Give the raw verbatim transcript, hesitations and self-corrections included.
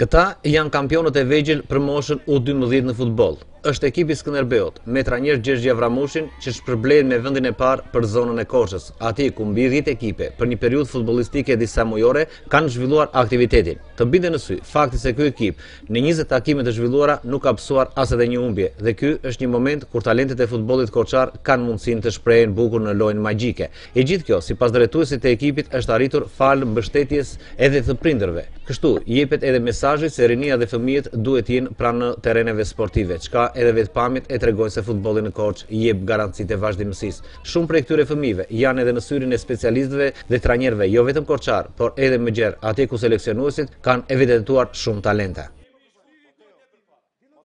Këta janë kampionët e vegjël për moshën U dymbëdhjetë në futboll. Është ekipi Skënderbeut me trajner Gjergj Avramushin që shpërblen me vendin e parë për zonën e Korçës, atje ku mbi dhjetë ekipe për një periudhë futbollistike disa mujore kanë zhvilluar aktivitetin. Të binde në sy fakti se ky ekip në njëzet takime të zhvilluara nuk ka psuar as edhe një humbje dhe ky është një moment kur talentet e futbollit korçar kanë mundësinë të shprehen bukur në lojën magjike. E gjithë kjo, sipas drejtuesit të ekipit, është arritur falë mbështetjes edhe të prindërve. Kështu jepet edhe mesazhi se rinia dhe fëmijët duhet të jenë pranë terreneve sportive, çka edhe vetëpamjet e tregojnë se futbolli në Korçë jep garancitë e vazhdimësisë. Shumë prej këtyre fëmijëve janë edhe në syrin e specialistëve dhe trajnerëve, jo vetëm korçar, por edhe më gjerë, atje ku seleksionuesit kanë evidentuar shumë talente.